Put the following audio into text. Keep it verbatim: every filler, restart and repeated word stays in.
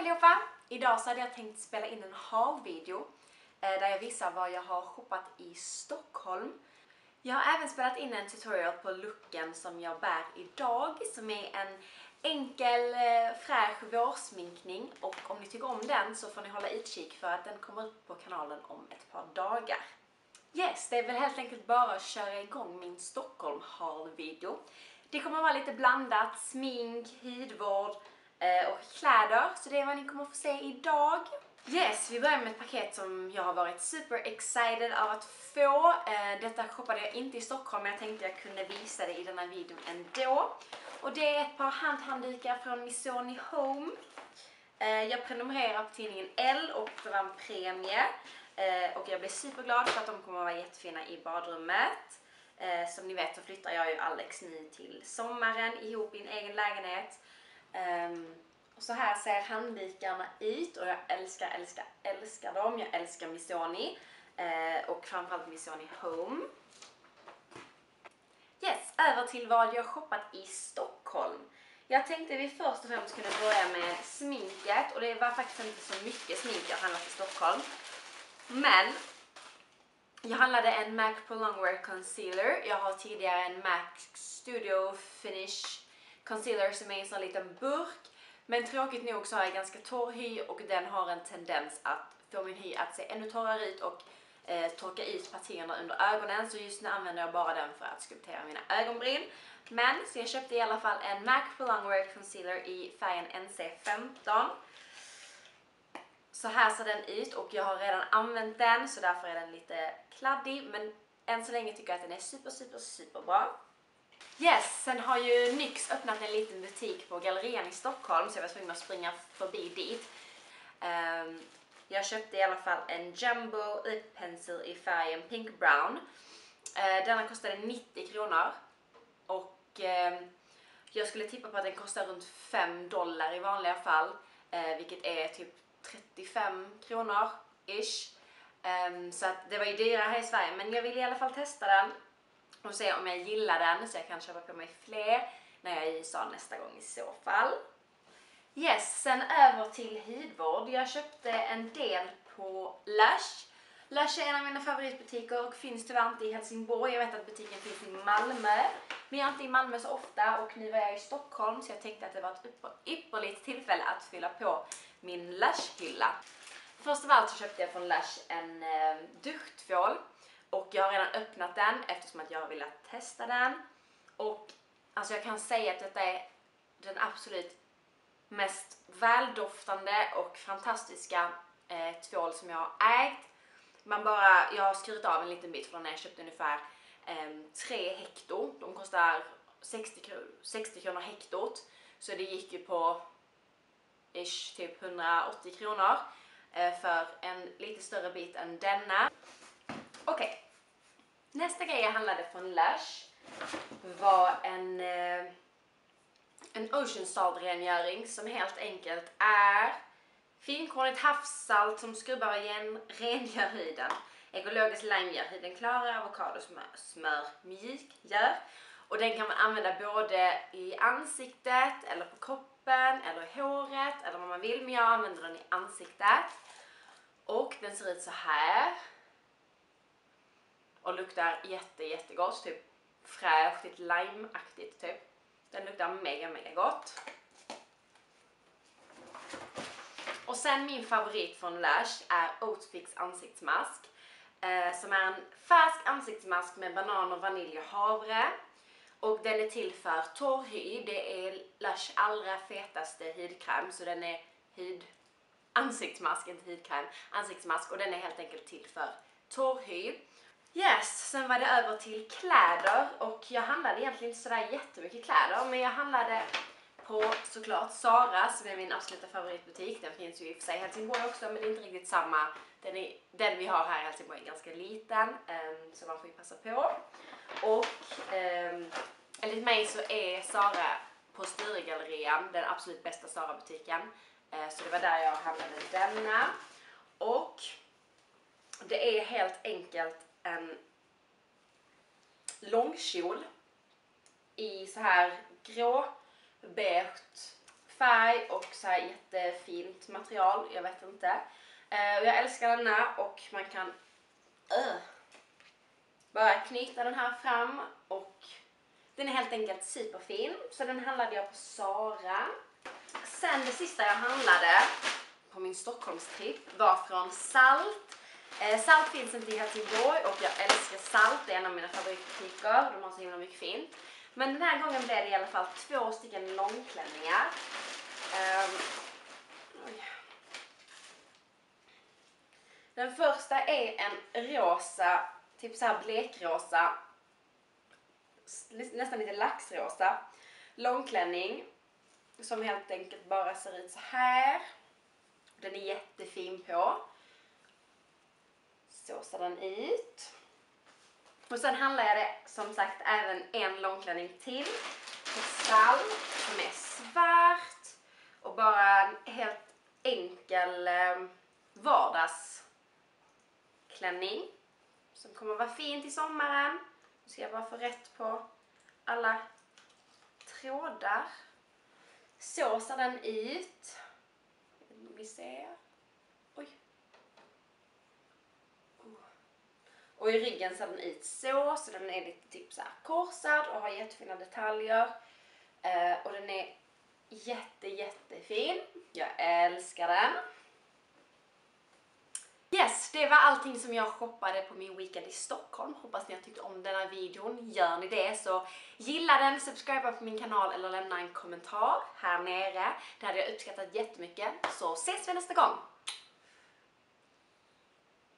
allihopa! Idag så hade jag tänkt spela in en haul-video där jag visar vad jag har shoppat i Stockholm. Jag har även spelat in en tutorial på looken som jag bär idag, som är en enkel fräsch vårsminkning, och om ni tycker om den så får ni hålla utkik för att den kommer upp på kanalen om ett par dagar. Yes, det är väl helt enkelt bara att köra igång min Stockholm haul-video. Det kommer att vara lite blandat, smink, hudvård och kläder, så det är vad ni kommer att få se idag. Yes, vi börjar med ett paket som jag har varit super excited av att få. Detta shoppade jag inte i Stockholm, men jag tänkte jag kunde visa det i denna videon ändå. Och det är ett par handhanddukar från Missoni Home. Jag prenumererar på tidningen Elle och det var en premie. Och jag blev superglad för att de kommer att vara jättefina i badrummet. Som ni vet så flyttar jag ju Alex nu till sommaren ihop i en egen lägenhet. Um, och så här ser handdukarna ut och jag älskar, älskar, älskar dem. Jag älskar Missoni uh, och framförallt Missoni Home. Yes, över till vad jag har shoppat i Stockholm. Jag tänkte vi först och främst kunde börja med sminket, och det var faktiskt inte så mycket smink jag handlat i Stockholm. Men jag handlade en MAC Pro Longwear Concealer. Jag har tidigare en MAC Studio Finish Concealer som är i en sån liten burk. Men tråkigt nog så har jag ganska torr hy och den har en tendens att få min hy att se ännu torrare ut och eh, torka ut partierna under ögonen. Så just nu använder jag bara den för att skulptera mina ögonbryn. Men så jag köpte i alla fall en MAC Pro Longwear Concealer i färgen N C femton. Så här ser den ut och jag har redan använt den, så därför är den lite kladdig. Men än så länge tycker jag att den är super, super, super bra. Yes, sen har ju Nyx öppnat en liten butik på Gallerian i Stockholm, så jag var tvungen att springa förbi dit. Um, jag köpte i alla fall en Jumbo Lip Pencil i färgen Pink Brown. Uh, denna kostade nittio kronor. Och uh, jag skulle tippa på att den kostar runt fem dollar i vanliga fall. Uh, vilket är typ trettiofem kronor ish. Um, så att det var ju dyrare här i Sverige, men jag vill i alla fall testa den och se om jag gillar den, så jag kan köpa på mig fler när jag är i U S A nästa gång i så fall. Yes, sen över till hudvård. Jag köpte en del på Lush. Lush är en av mina favoritbutiker och finns tyvärr inte i Helsingborg. Jag vet att butiken finns i Malmö, men jag är inte i Malmö så ofta, och nu var jag i Stockholm så jag tänkte att det var ett ypperligt tillfälle att fylla på min Lush-hylla. Först av allt så köpte jag från Lush en eh, duschtvål. Och jag har redan öppnat den eftersom att jag har velat testa den. Och alltså jag kan säga att detta är den absolut mest väldoftande och fantastiska eh, tvål som jag har ägt. Man bara, jag har skurit av en liten bit från när jag köpte ungefär eh, tre hekto. De kostar sextio kronor hektot. Så det gick ju på ish, typ hundraåttio kronor eh, för en lite större bit än denna. Okej, okay. Nästa grej jag handlade från Lush var en, eh, en Ocean Salt-rengöring som helt enkelt är finkornigt havssalt som skrubbar och igen rengör huden. Ekologisk lime gör huden klarare, avokadosmör smör mjukgör. Och den kan man använda både i ansiktet eller på kroppen eller i håret eller vad man vill, men jag använder den i ansiktet. Och den ser ut så här. Och luktar jätte jättegott, typ fräscht, lite limeaktigt typ. Den luktar mega mega gott. Och sen min favorit från Lush är Oatfix ansiktsmask. Eh, som är en färsk ansiktsmask med banan och vanilj och havre. Och den är till för torr hy. Det är Lush allra fetaste hudkräm, så den är hud ansiktsmask, inte hudkräm, ansiktsmask, och den är helt enkelt till för torr hy. Yes, sen var det över till kläder, och jag handlade egentligen inte sådär jättemycket kläder, men jag handlade på såklart Zara som är min absoluta favoritbutik. Den finns ju i och för sig i Helsingborg också, men det är inte riktigt samma. Den, är, den vi har här i Helsingborg är ganska liten, um, så man får ju passa på. Och um, enligt mig så är Zara på Sturegallerian den absolut bästa Zara-butiken. Uh, så det var där jag handlade denna. Och det är helt enkelt en långkjol i så här grå beige färg och så här jättefint fint material, jag vet inte. Uh, jag älskar denna och man kan uh, bara knyta den här fram och den är helt enkelt superfin. Så den handlade jag på Zara. Sen det sista jag handlade på min Stockholmstripp var från Salt. Eh, Salt finns inte i Helsingborg och jag älskar Salt, det är en av mina favoritbutiker. De har så himla mycket fint. Men den här gången blev det i alla fall två stycken långklänningar. Um, den första är en rosa, typ så här blekrosa, nästan lite laxrosa långklänning som helt enkelt bara ser ut så här. Den är jättefin på. Så ser den ut. Och sen handlar jag det som sagt även en långklänning till på Salt som är svart och bara en helt enkel eh, vardagsklänning som kommer vara fint i sommaren. Nu ska jag bara få rätt på alla trådar. Så ser den ut. Vi ser. Oj. Och i ryggen ser den ut så. Så den är lite typ så här korsad och har jättefina detaljer. Uh, och den är jätte jättefin. Jag älskar den. Yes, det var allting som jag shoppade på min weekend i Stockholm. Hoppas ni har tyckt om den här videon. Gör ni det så gilla den, subscribe på min kanal eller lämna en kommentar här nere. Det hade jag uppskattat jättemycket. Så ses vi nästa gång.